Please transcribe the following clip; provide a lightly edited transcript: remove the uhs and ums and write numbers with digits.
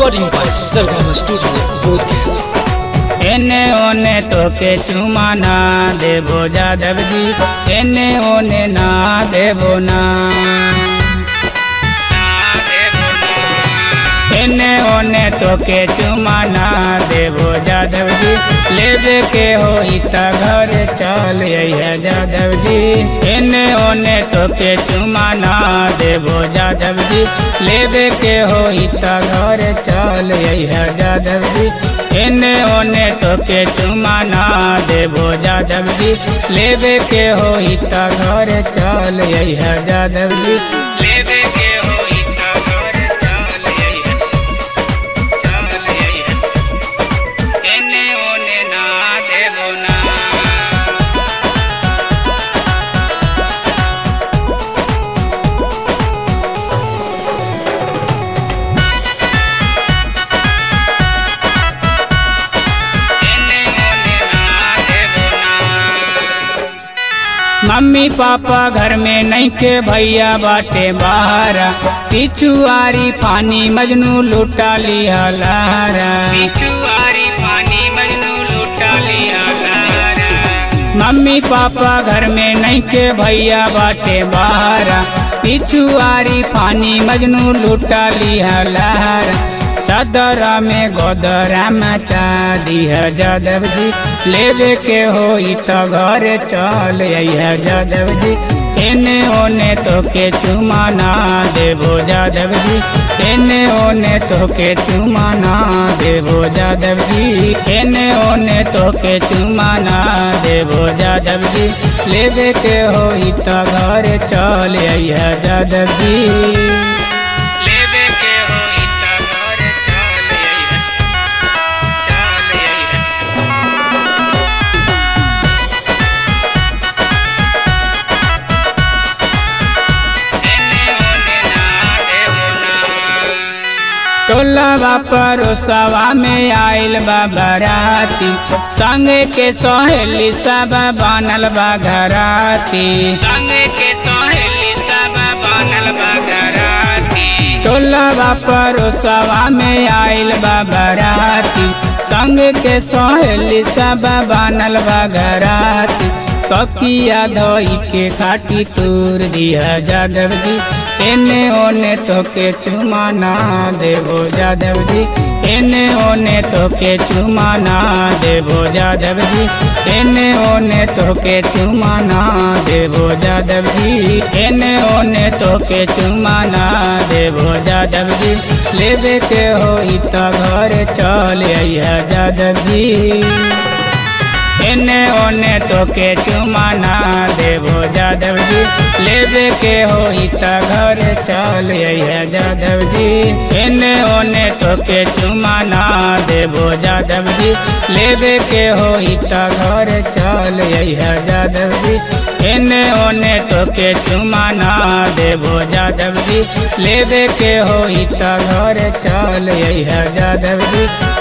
recording by Sargama Studio, Bodhgaya. एने ओने तो के चुमा ना देबो जादव जी, एने ओने ना देबो ना, एने ओने तो के चुमा ना देबो जादव जी, लेबे के हो इता घर चल है जादव जी। एने ओने तो के चुमा ना देबो जादव जी, लेबे के हो इता घर चल है जादव जी। एने ओने तो के चुमा ना देबो जादव जी, लेबे के हो इता घर चल है जादव जी, लेबे के हो इता घर चल है, चल है। एने ओने ना देबो ना, मम्मी पापा घर में नहीं के भैया बाटे बाहरा, पिछुआरी पानी मजनू लुटा लिया लहरा, पिछुआरी पानी मजनू लुटा लिया लहरा। मम्मी पापा घर में नहीं के भैया बाटे बाहरा, पिछुआरी पानी मजनू लुटा लिया लहरा। चादरा में गोदरा मचा दिया जादव जी, लेबे के हो तो घर चल है जादव जी। एने ओने तो के चुमा ना देबो जादव जी, एने ओने तो के चुमा ना देबो जादव जी, एने ओने तो के चुमा ना देबो जादव जी, लेबे के हो तो घर चल है जादव जी। टोला परोसवा में आइल बा बराती, संगे के सहेली सब बनल बा घराती, संगे के सहेली सब बनल बा घराती। टोला परोसवा में आइल बा बराती, संगे के सहेली सब बनल बा घराती। तकिया धोई के खाटी तूर दिया जादव जी, एने ओने तो के चुमा ना देबो जादव जी, एने ओने तो के चुमा ना देबो जादव जी, एने ओने तो के चुमा ना देबो जादव जी, एने ओने तो के चुमा ना देबो जादव जी, लेबे के हो तो घर चल है जादव जी। एने ओने तो के चुमा ना देबो जादव जी, लेबे के हो तो घर चल है जादव जी। एने ओने तो के चुमा ना देबो जादव जी, लेबे के हो तो घर चल है जादव जी। एने ओने तो के चुमा ना देबो जादव जी, लेबे के हो तो घर चल है जादव जी।